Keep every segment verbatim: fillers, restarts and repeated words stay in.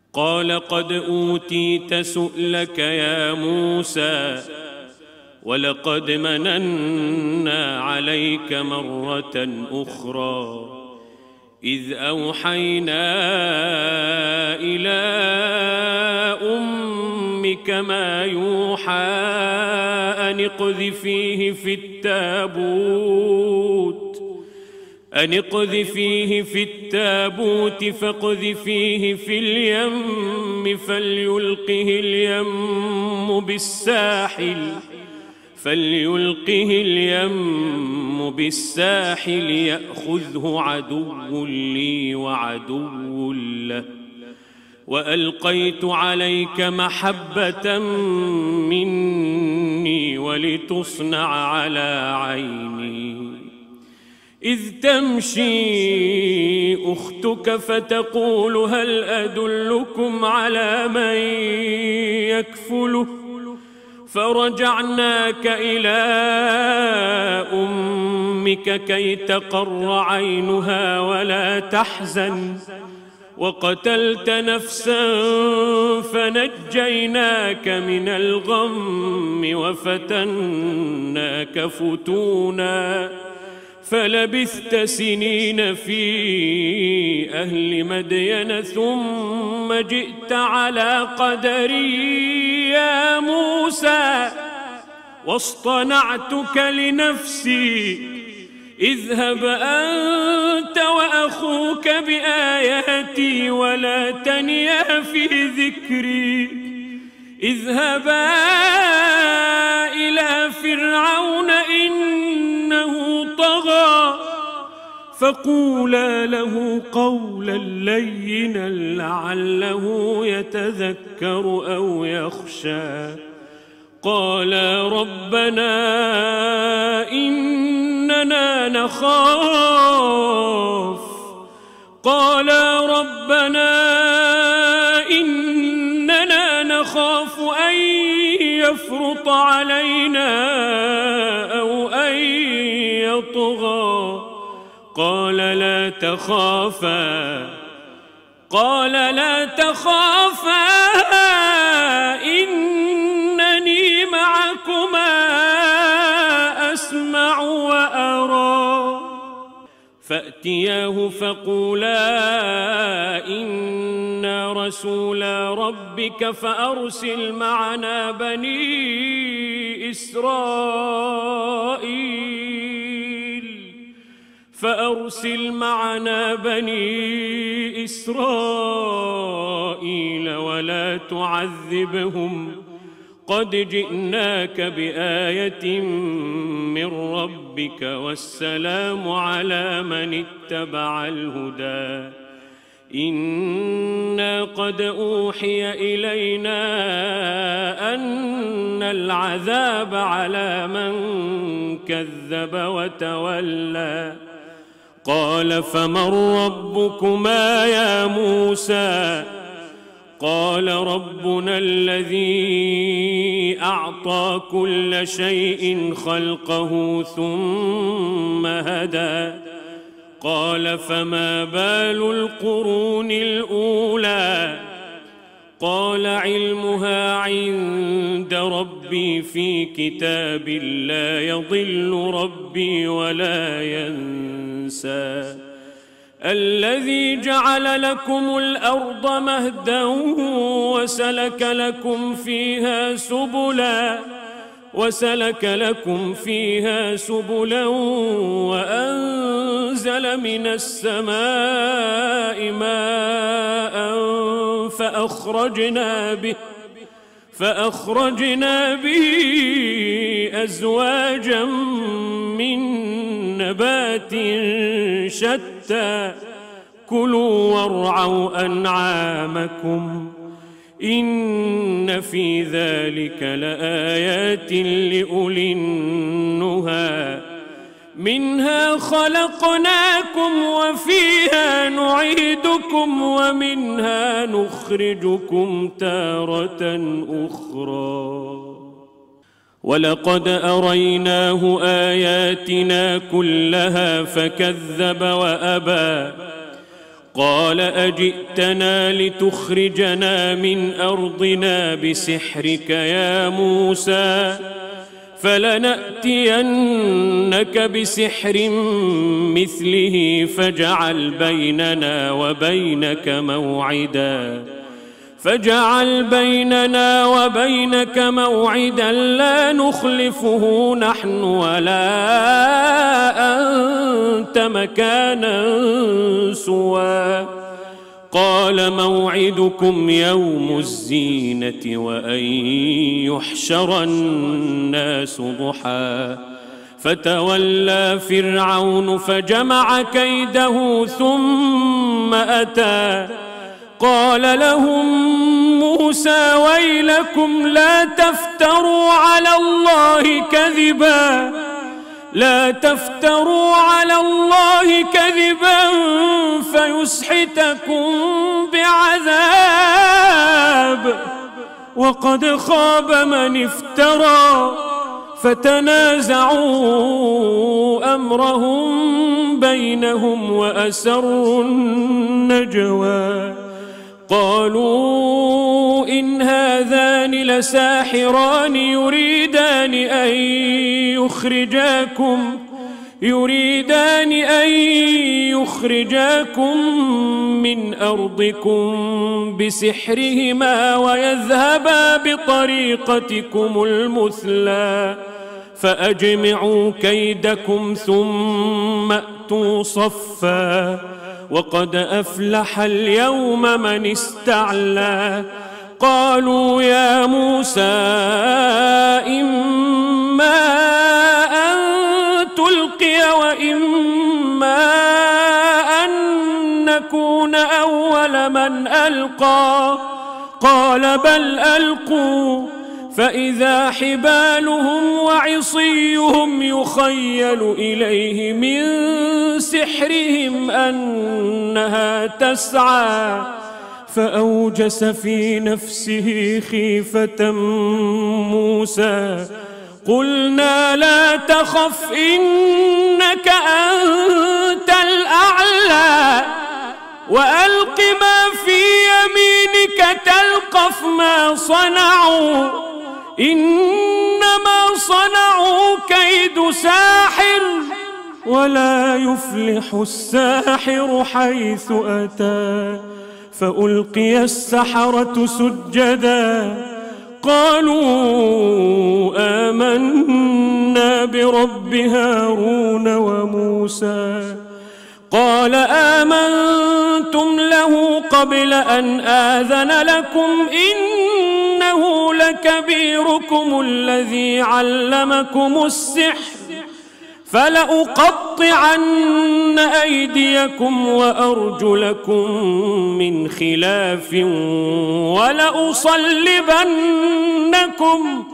قال قد أوتيت سؤلك يا موسى ولقد مننا عليك مرة أخرى إذ أوحينا إلى أمك ما يوحى أن اقذفيه في التابوت أن اقذفيه في التابوت فاقذفيه في اليم فليلقه اليم بالساحل فليلقه اليم بالساحل يأخذه عدو لي وعدو له وألقيت عليك محبة مني ولتصنع على عيني إذ تمشي أختك فتقول هل أدلكم على من يكفله فرجعناك إلى أمك كي تقر عينها ولا تحزن وقتلت نفسا فنجيناك من الغم وفتناك فتونا فلبثت سنين في أهل مدين ثم جئت على قدري يا موسى واصطنعتك لنفسي اذهب أنت وأخوك بآياتي ولا تنيا في ذكري اذهبا إلى فرعون إنه طغى فقولا له قولا لينا لعله يتذكر أو يخشى قالا ربنا إننا نخاف قالا ربنا إننا نخاف أن يفرط علينا أو أن يطغى قال لا تخافا قال لا تخافا إنني معكما أسمع وأرى فأتياه فقولا إنا رسولا ربك فأرسل معنا بني إسرائيل فأرسل معنا بني إسرائيل ولا تعذبهم قد جئناك بآية من ربك والسلام على من اتبع الهدى إنا قد أوحي إلينا أن العذاب على من كذب وتولى قال فمن ربكما يا موسى قال ربنا الذي أعطى كل شيء خلقه ثم هدى قال فما بال القرون الأولى قال علمها عند ربي في كتاب لا يضل ربي ولا ينسى الذي جعل لكم الأرض مهدا وسلك لكم فيها سبلا وسلك لكم فيها سبلا وأنزل من السماء ماء فأخرجنا به فأخرجنا به أزواجا من نبات شتى كلوا وارعوا أنعامكم إن في ذلك لآيات لأولي النهى منها خلقناكم وفيها نعيدكم ومنها نخرجكم تارة أخرى ولقد أريناه آياتنا كلها فكذب وأبى قال أجئتنا لتخرجنا من أرضنا بسحرك يا موسى فلنأتينك بسحر مثله فاجعل بيننا وبينك موعدا فاجعل بيننا وبينك موعدا لا نخلفه نحن ولا أنت مكانا سوى قال موعدكم يوم الزينة وأن يحشر الناس ضحى فتولى فرعون فجمع كيده ثم أتى قال لهم موسى ويلكم لا تفتروا على الله كذبا لا تفتروا على الله كذبا فيسحتكم بعذاب وقد خاب من افترى فتنازعوا أمرهم بينهم وأسروا النجوى قالوا إن هذان لساحران يريدان أن يخرجاكم يريدان أن يخرجاكم من أرضكم بسحرهما ويذهبا بطريقتكم المثلى فأجمعوا كيدكم ثم أتوا صفا وقد أفلح اليوم من استعلى قالوا يا موسى إما أن تلقي وإما أن نكون أول من ألقى قال بل ألقوا فإذا حبالهم وعصيهم يخيل إليه من سحرهم أنها تسعى فأوجس في نفسه خيفة موسى قلنا لا تخف إنك أنت الأعلى وألق ما في يمينك تلقف ما صنعوا إنما صنعوا كيد ساحر ولا يفلح الساحر حيث أتى فألقي السحرة سجدا قالوا آمنا برب هارون وموسى قال آمنتم له قبل أن آذن لكم إنه لكبيركم الذي علمكم السحر فلأقطعن أيديكم وأرجلكم من خلاف ولأصلبنكم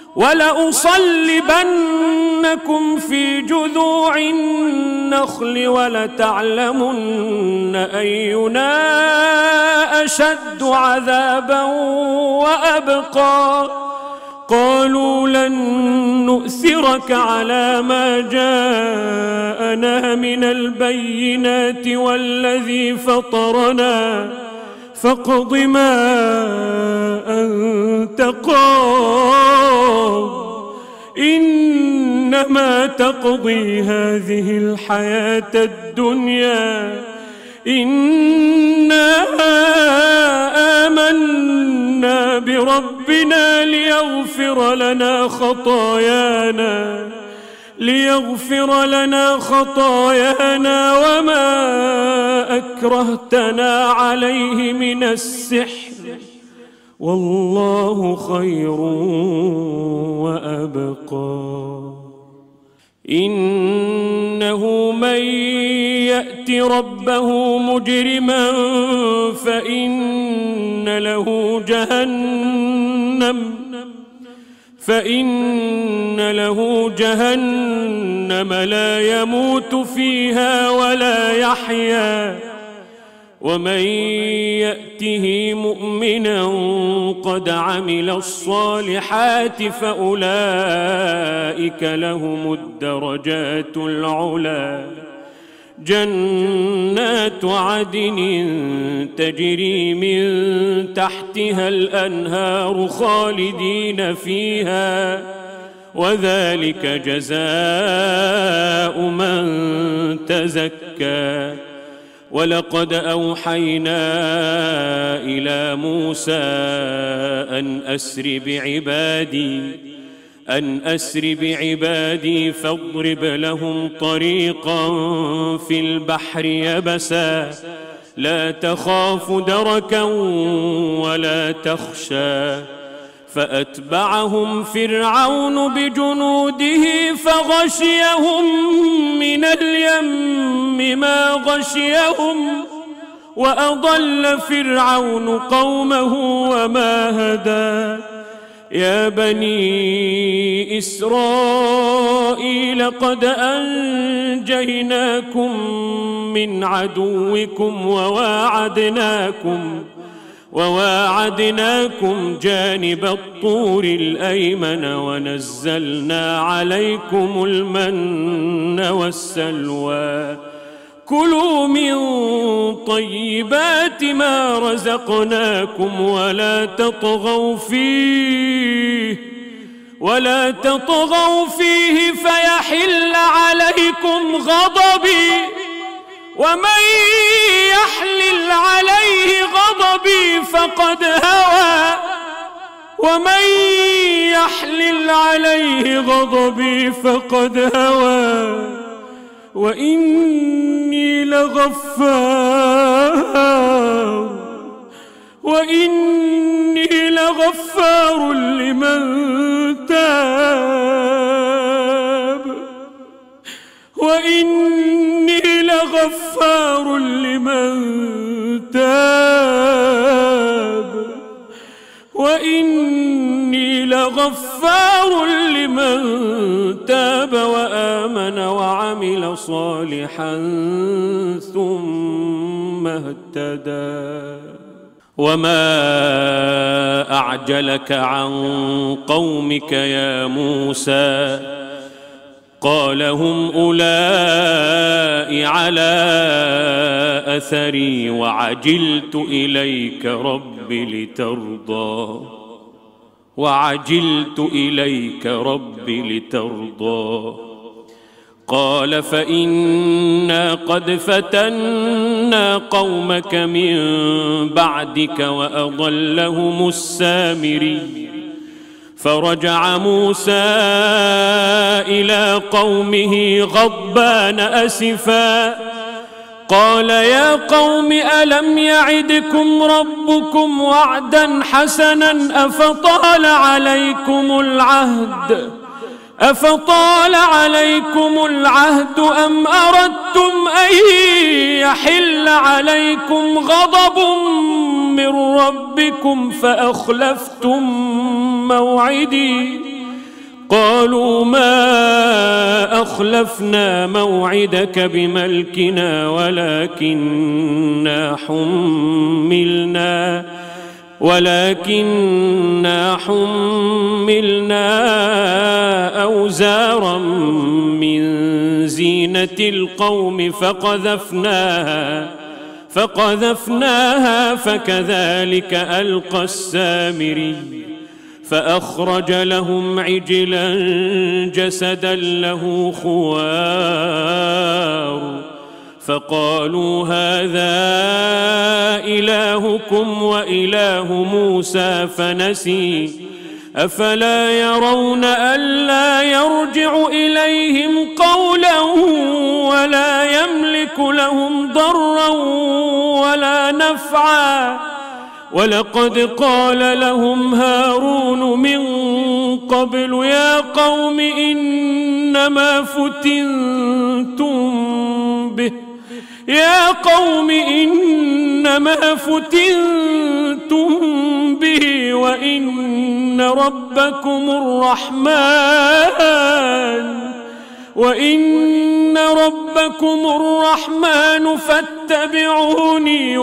ولأصلبنكم في جذوع النخل ولتعلمن أينا أشد عذابا وأبقى قالوا لن نؤثرك على ما جاءنا من البينات والذي فطرنا فاقض ما أنت قاض إنما تقضي هذه الحياة الدنيا إنا آمنا بربنا ليغفر لنا خطايانا ليغفر لنا خطايانا وما أكرهتنا عليه من السحر والله خير وأبقى إنه من يأت ربه مجرما فإن له جهنم فإن له جهنم لا يموت فيها ولا يحيا ومن يأته مؤمنا قد عمل الصالحات فأولئك لهم الدرجات العلى جنات عدن تجري من تحتها الأنهار خالدين فيها وذلك جزاء من تزكى. ولقد أوحينا إلى موسى أن أسر بعبادي أن أسر بعبادي فاضرب لهم طريقا في البحر يبسا لا تخاف دركا ولا تخشى. فأتبعهم فرعون بجنوده فغشيهم من اليم ما غشيهم وأضل فرعون قومه وما هدى. يا بني إسرائيل قد أنجيناكم من عدوكم وواعدناكم وواعدناكم جانب الطور الأيمن ونزلنا عليكم المن والسلوى. كلوا من طيبات ما رزقناكم ولا تطغوا فيه ولا تطغوا فيه فيحل عليكم غضبي ومن يحلل عليه غضبي فقد هوى ومن يحلل عليه غضبي فقد هوى. وإني لغفار وإني لغفار لمن تاب وإني لغفار لمن تاب وإني لغفار لمن تاب وآمن وعمل صالحا ثم اهتدى. وما أعجلك عن قومك يا موسى قال هم أولئك على أثري وعجلت إليك رب لترضى وعجلت إليك رب لترضى. قال فإنا قد فتنا قومك من بعدك وأضلهم السامري. فرجع موسى إلى قومه غضبان أسفا قال يا قوم ألم يعدكم ربكم وعدا حسنا أفطال عليكم العهد أفطال عليكم العهد أم أردتم أن يحل عليكم غضب من ربكم فأخلفتم موعدي. قالوا ما أخلفنا موعدك بملكنا ولكننا حملنا ولكننا حملنا أوزارا من زينة القوم فقذفناها فقذفناها فكذلك ألقى السامري. فأخرج لهم عجلا جسدا له خوار فقالوا هذا إلهكم وإله موسى فنسي. أفلا يرون ألا يرجع إليهم قولا ولا يملك لهم ضرا ولا نفعا. ولقد قال لهم هارون من قبل يا قوم إنما فتنتم به يا قوم إنما فتنتم به وإن ربكم الرحمن وإن ربكم الرحمن فاتبعوني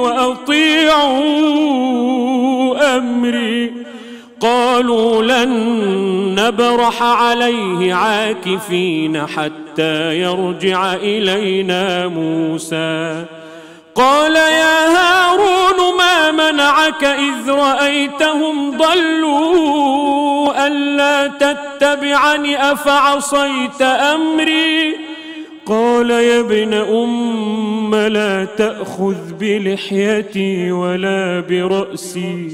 وأطيعوا أمري. قالوا لن نبرح عليه عاكفين حتى يرجع إلينا موسى. قال يا هارون ما منعك إذ رأيتهم ضلوا ألا تتبعني أفعصيت أمري؟ قال يا ابن أم لا تأخذ بلحيتي ولا برأسي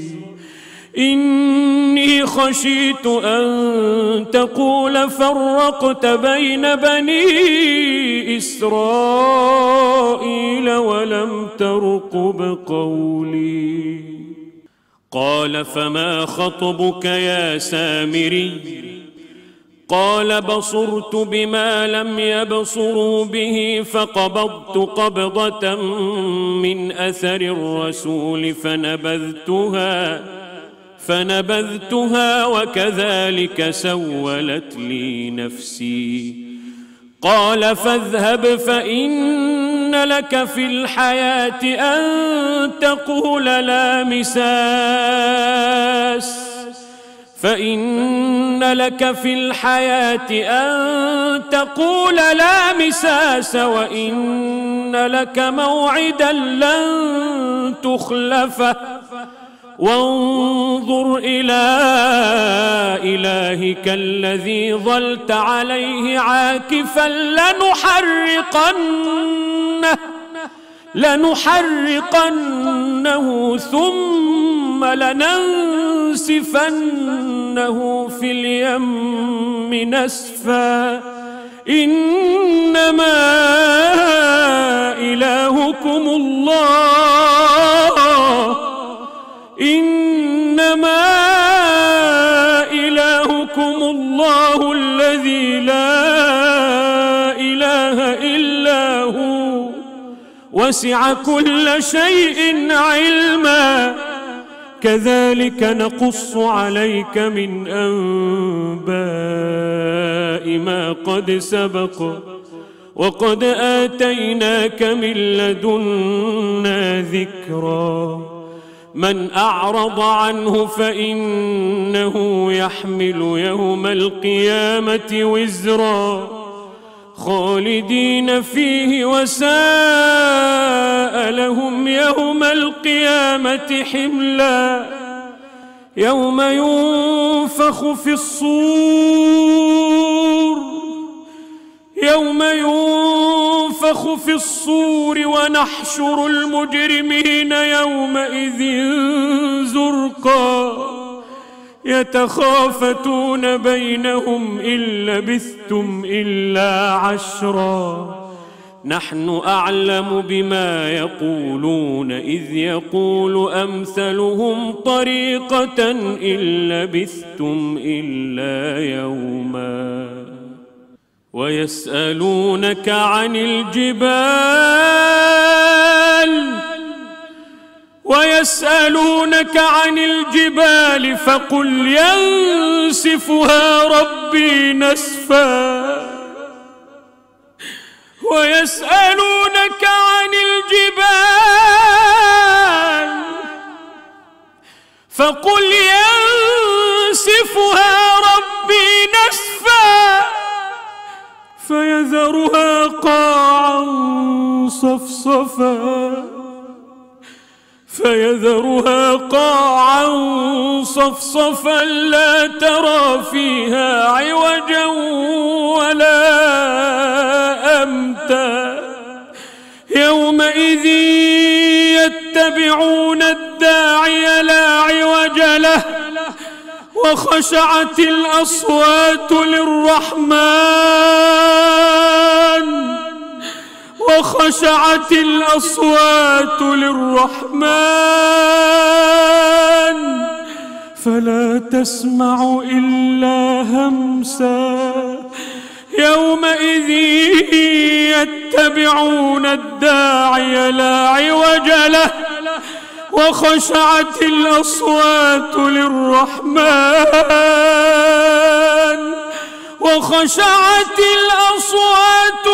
إني خشيت أن تقول فرقت بين بني إسرائيل ولم ترقب قولي. قال فما خطبك يا سامري؟ قال بصرت بما لم يبصروا به فقبضت قبضة من أثر الرسول فنبذتها فنبذتها وكذلك سولت لي نفسي. قال فاذهب فإن لك في الحياة أن تقول لا مساس فإن لك في الحياة أن تقول لا مساس وإن لك موعدا لن تخلفه وانظر إلى إلهك الذي ظلت عليه عاكفا لنحرقنه لنحرقنه ثم لننسفنه في اليم نسفا إنما إلهكم الله إنما إلهكم الله الذي لا إله إلا هو وسع كل شيء علما كذلك نقص عليك من أنباء ما قد سبق وقد آتيناك من لدنا ذكرا. من أعرض عنه فإنه يحمل يوم القيامة وزرا خالدين فيه وساء لهم يوم القيامة حملا. يوم ينفخ في الصور يوم ينفخ في الصور ونحشر المجرمين يومئذ زرقا يتخافتون بينهم إن لبثتم إلا عشرا نحن أعلم بما يقولون إذ يقول أمثلهم طريقة إن لبثتم إلا يوما. ويسألونك عن الجبال ويسألونك عن الجبال فقل ينسفها ربي نسفا. ويسألونك عن الجبال فقل ينسفها ربي نسفا فيذرها قاعا صفصفا فيذرها قاعا صفصفا لا ترى فيها عوجا ولا أمتا. يومئذ يتبعون الداعي لا عوج له وخشعت الأصوات للرحمن وخشعت الأصوات للرحمن فلا تسمع إلا همسا. يومئذ يتبعون الداعي لا عوج له وخشعت الأصوات للرحمن وخشعت الأصوات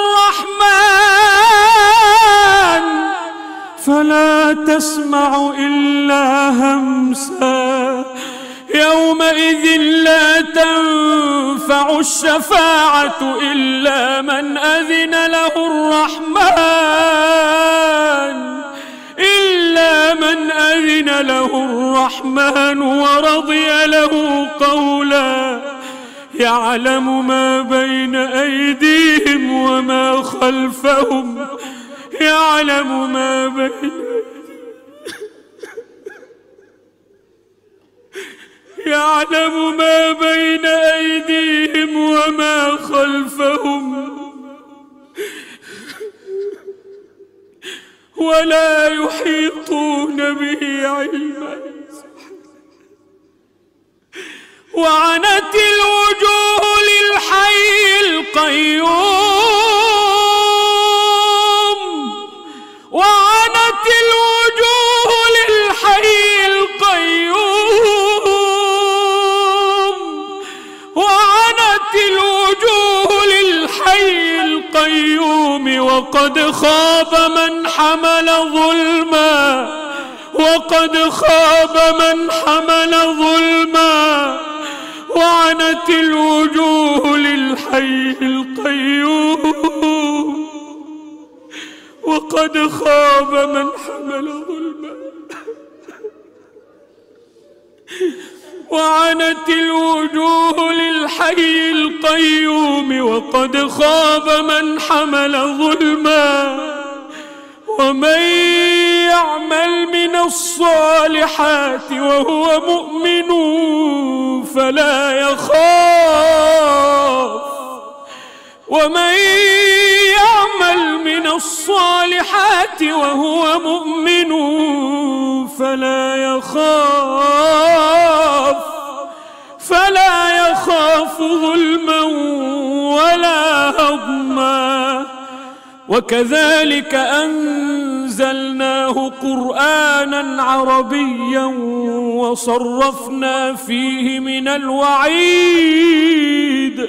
للرحمن فلا تسمع إلا همسا. يومئذ لا تنفع تنفع الشفاعة إلا من أذن له الرحمن إلا من أذن له الرحمن ورضي له قولا يعلم ما بين أيديهم وما خلفهم يعلم ما بين يعلم ما بين أيديهم وما خلفهم ولا يحيطون به علما وعنت الوجوه للحي القيوم وعنت الوجوه للحي القيوم وعنت الوجوه للحي القيوم وقد خاب من حمل ظلما وقد خاب من حمل ظلما وعنت الوجوه للحي القيوم وقد خاب من حمل ظلما وعنت الوجوه للحي القيوم وقد خاب من حمل ظلما ومن يعمل من الصالحات وهو مؤمن فلا يخاف ومن يعمل من الصالحات وهو مؤمن فلا يخاف فلا يخاف ظلما ولا هضما وكذلك أنزلناه قرآنا عربيا وصرفنا فيه من الوعيد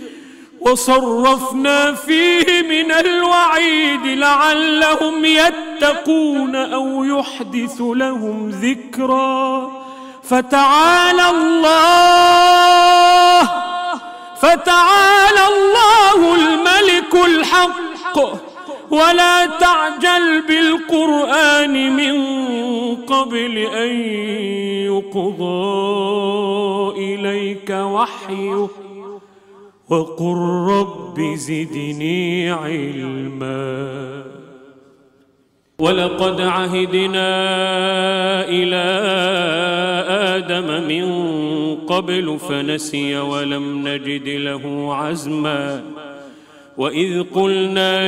وصرفنا فيه من الوعيد لعلهم يتقون أو يحدث لهم ذكرا فتعالى الله فتعالى الله الملك الحق ولا تعجل بالقرآن من قبل أن يقضى إليك وحيه وقل رب زدني علما ولقد عهدنا إلى آدم من قبل فنسي ولم نجد له عزما وإذ قلنا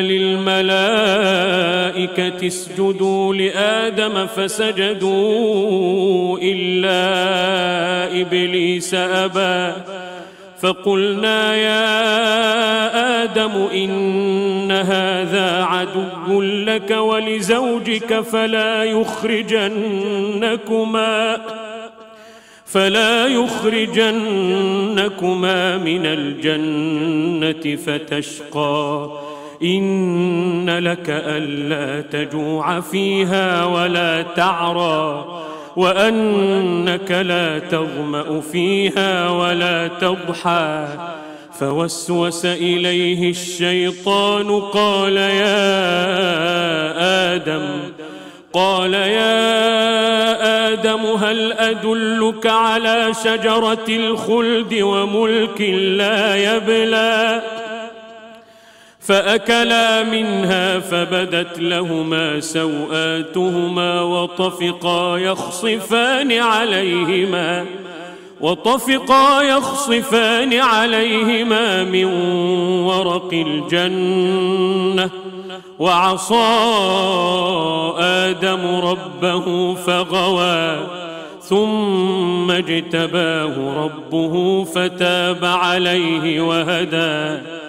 للملائكة اسجدوا لآدم فسجدوا إلا إبليس أبى فقلنا يا آدم إن هذا عدو لك ولزوجك فلا يخرجنكما فلا يخرجنكما من الجنة فتشقى إن لك ألا تجوع فيها ولا تعرى وأنك لا تظمأ فيها ولا تضحى فوسوس إليه الشيطان قال يا آدم قال يا آدم هل أدلك على شجرة الخلد وملك لا يبلى فأكلا منها فبدت لهما سوآتهما وطفقا يخصفان عليهما وطفقا يخصفان عليهما من ورق الجنة وعصى آدم ربه فغوى ثم اجتباه ربه فتاب عليه وهدى